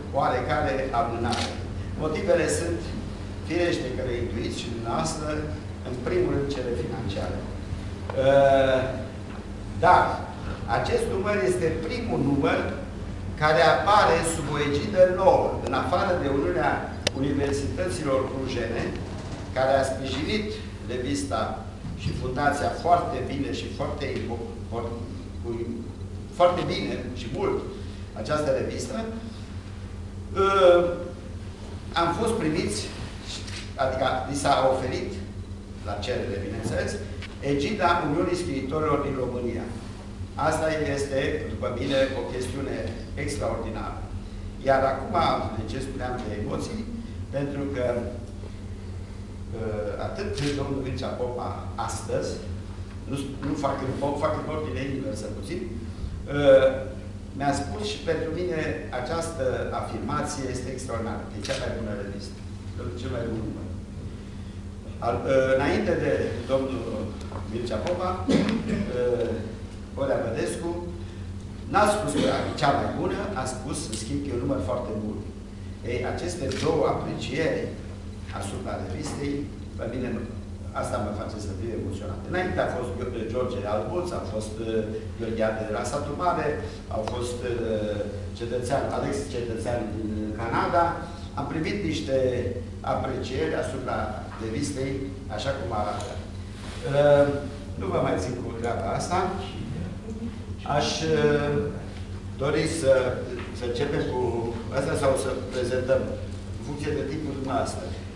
oarecare amânare. Motivele sunt, firește că le intuiți și dumneavoastră, în primul rând cele financiare. Dar acest număr este primul număr care apare sub o egidă nouă, în afară de Uniunea Universităților Clujene, care a sprijinit revista și fundația foarte bine și foarte bine și mult această revistă. Am fost primiți, adică li s-a oferit, la cerere, bineînțeles, egida Uniunii Scriitorilor din România. Asta este, după mine, o chestiune extraordinară. Iar acum, de ce spuneam de emoții, pentru că atât domnul Mircea Popa astăzi, nu fac în ordine inversă puțin, mi-a spus și pentru mine această afirmație este extraordinară. E cea mai bună revistă. Cel mai bun număr. Înainte de domnul Mircea Popa, Olea Bădescu n-a spus că e cea mai bună, a spus, în schimb, că e un număr foarte bun. Ei, aceste două aprecieri asupra revistei, pe mine, asta mă face să fiu emoționat. Înainte a fost George Albuț, a fost Gheorghe de la Satul Mare, au fost Alex Cetățean din Canada. Am primit niște aprecieri asupra revistei, așa cum arată. Nu vă mai țin cu treaba asta. Aș dori să începem cu asta sau să prezentăm, în funcție de timpul dumneavoastră.